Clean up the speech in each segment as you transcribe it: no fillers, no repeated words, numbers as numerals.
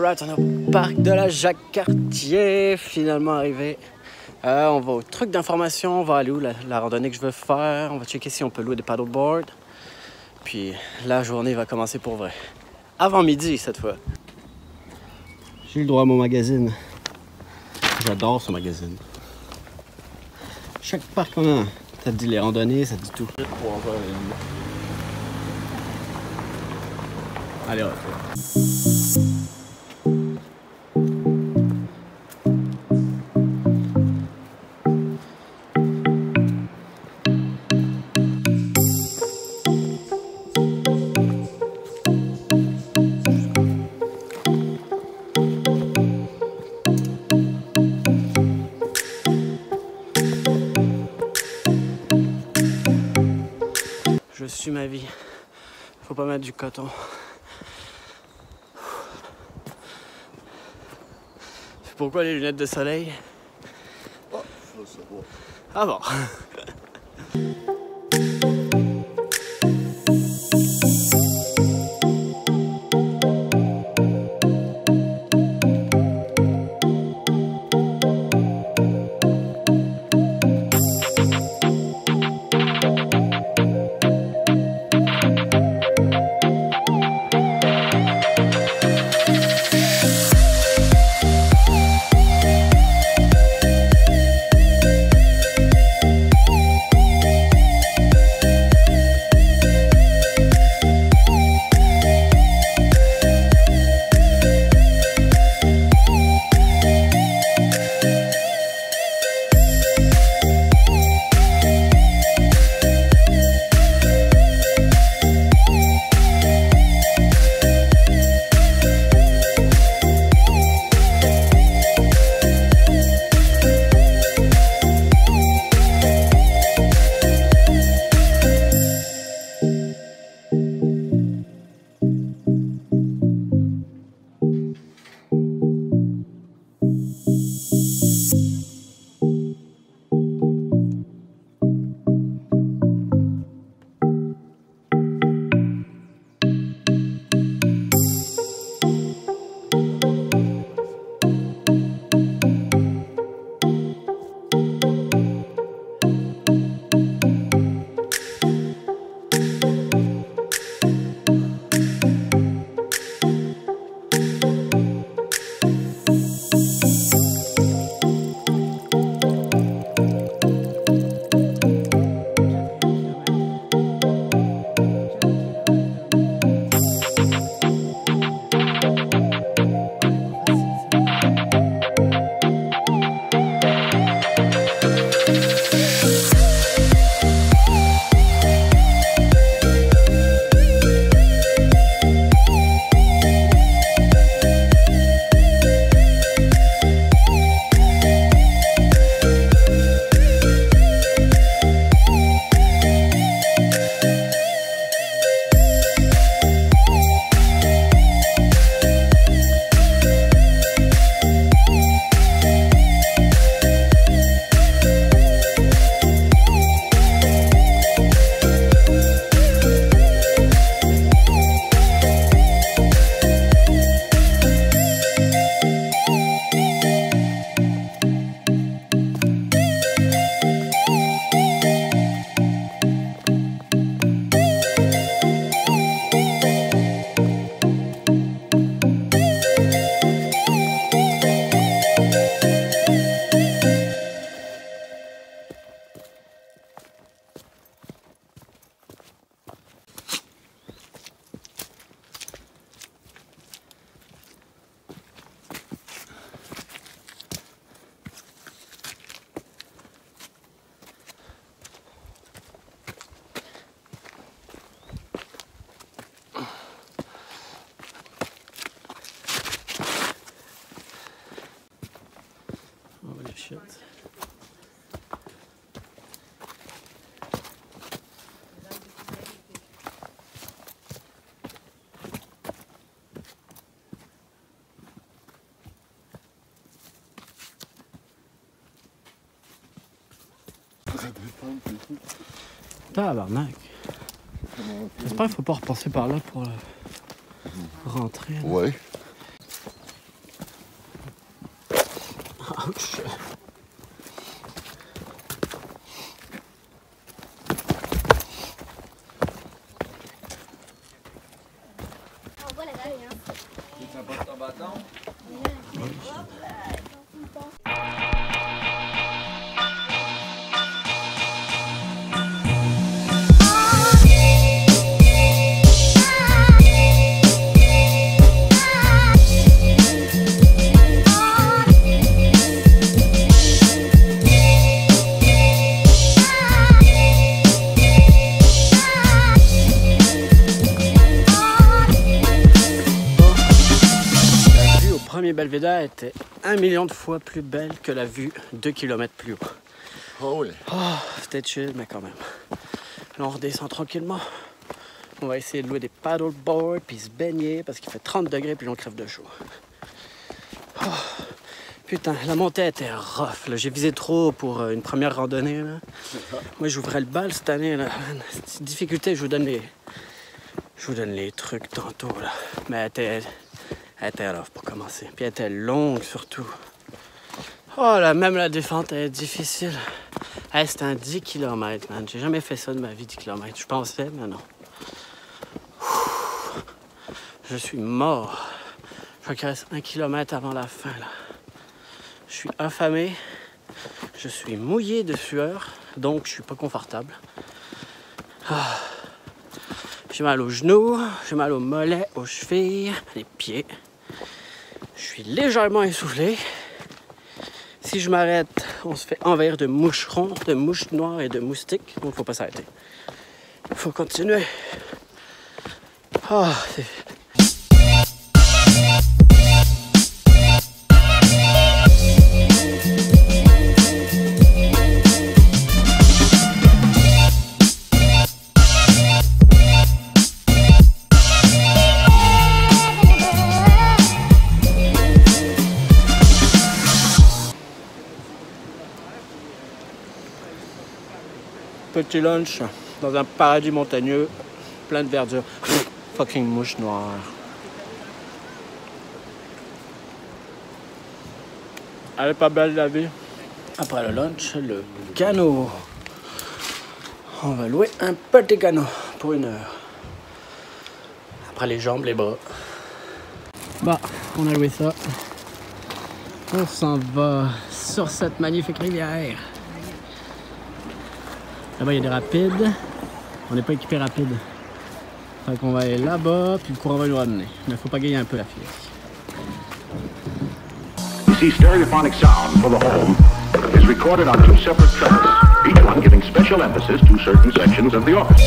Alright, on est au parc de la Jacques-Cartier, finalement arrivé. On va au truc d'information, on va aller où la randonnée que je veux faire. On va checker si on peut louer des paddleboards. Puis la journée va commencer pour vrai. Avant midi cette fois. J'ai eu le droit à mon magazine. J'adore ce magazine. Chaque parc qu'on a, ça te dit les randonnées, ça te dit tout. Allez, on va faire. Je suis ma vie. Faut pas mettre du coton. C'est pourquoi les lunettes de soleil? Oh, je veux savoir. Ah bon. Holy shit. Tabarnak. J'espère qu'il ne faut pas repasser par là pour rentrer. Là. Ouais. Ouch! On voit la feuille, hein. Tu fais pas de ton bâton? Belvédère était 1 million de fois plus belle que la vue 2 km plus haut. Oh oui. Oh, c'était chill, mais quand même. Là, on redescend tranquillement. On va essayer de louer des paddleboards puis se baigner parce qu'il fait 30 degrés puis on crève de chaud. Oh, putain, la montée était rough. J'ai visé trop haut pour une première randonnée. Là. Moi, j'ouvrais le bal cette année. Là. Cette difficulté, je vous donne les trucs tantôt. Là. Mais elle était rough pour commencer. Puis elle était longue surtout. Oh là, même la descente est difficile. Hey, c'était un 10 km, man. J'ai jamais fait ça de ma vie, 10 km. Je pensais, mais non. Je suis mort. Je crois qu'il reste 1 km avant la fin, là. Je suis affamé. Je suis mouillé de sueur. Donc, je suis pas confortable. Ah. J'ai mal aux genoux. J'ai mal aux mollets, aux chevilles, les pieds. Je suis légèrement essoufflé. Si je m'arrête, on se fait envahir de moucherons, de mouches noires et de moustiques. Donc, il ne faut pas s'arrêter. Il faut continuer. Ah, c'est... Petit lunch dans un paradis montagneux, plein de verdure. Fucking mouche noire. Elle est pas belle la vie. Après le lunch, le canot. On va louer un petit canot pour 1 heure. Après les jambes, les bras. Bah, on a loué ça. On s'en va sur cette magnifique rivière. Là-bas, il y a des rapides. On n'est pas équipé rapide. Fait qu'on va aller là-bas, puis le courant va nous ramener. Mais il faut pas gagner un peu la file. You see, stereophonic sound for the home is recorded on 2 separate tracks, each one giving special emphasis to certain sections of the office.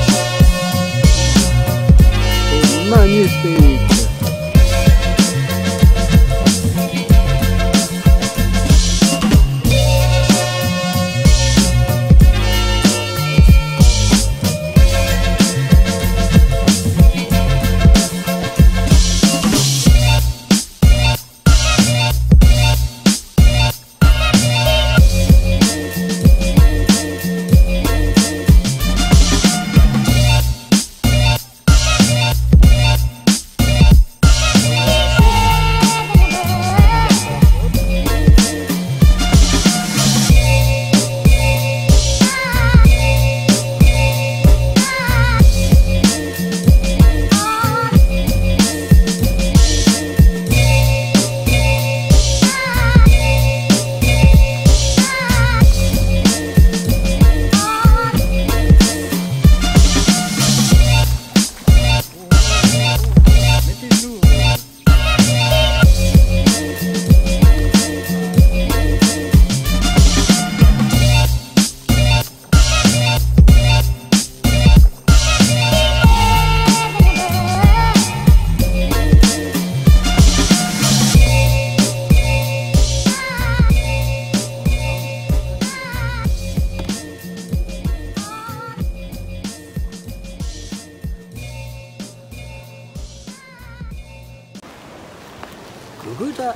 C'est magnifique! Coucou toi!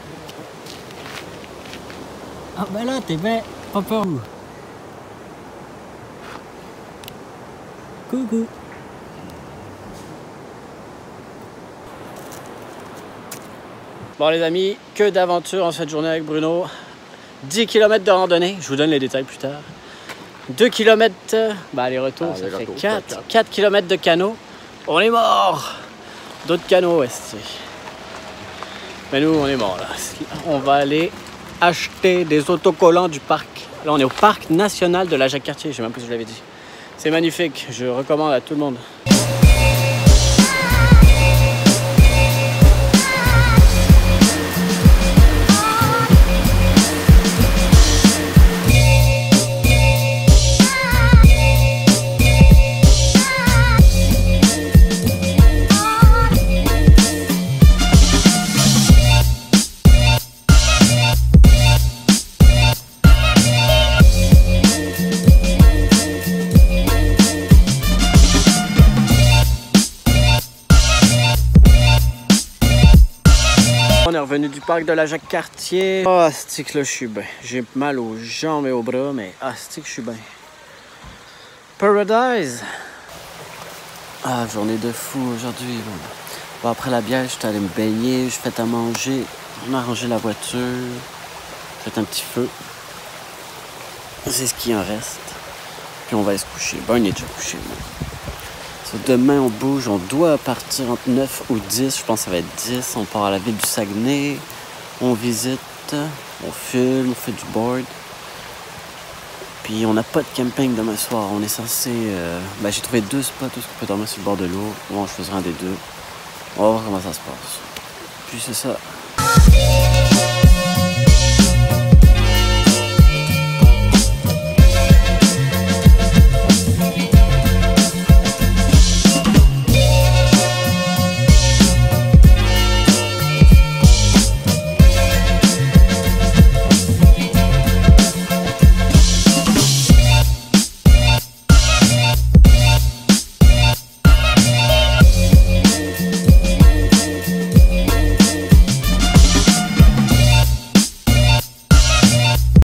Ah ben là t'es bien pas peur. Coucou! Bon les amis, que d'aventures en cette journée avec Bruno. 10 km de randonnée. Je vous donne les détails plus tard. 2 km, aller-retour, ça fait 4. 4 km de canot. On est mort! D'autres canots, est-ce. Mais nous, on est mort là. On va aller acheter des autocollants du parc. Là, on est au parc national de la Jacques-Cartier. Je sais même pas si je l'avais dit. C'est magnifique. Je recommande à tout le monde. On est revenu du parc de la Jacques-Cartier. Ah, c'est que là, je suis bien. J'ai mal aux jambes et aux bras, mais c'est que je suis bien. Paradise! Ah, journée de fou aujourd'hui. Bon, après la bière, j'étais allé me baigner, je fait à manger. On a rangé la voiture. Fait un petit feu. C'est ce qui en reste. Puis on va aller se coucher. Ben, on est déjà couché, moi. Demain, on bouge, on doit partir entre 9 ou 10. Je pense que ça va être 10. On part à la ville du Saguenay. On visite, on filme, on fait du board. Puis on n'a pas de camping demain soir. On est censé... j'ai trouvé 2 spots où on peut dormir sur le bord de l'eau. Bon, je choisirai un des 2. On va voir comment ça se passe. Puis c'est ça.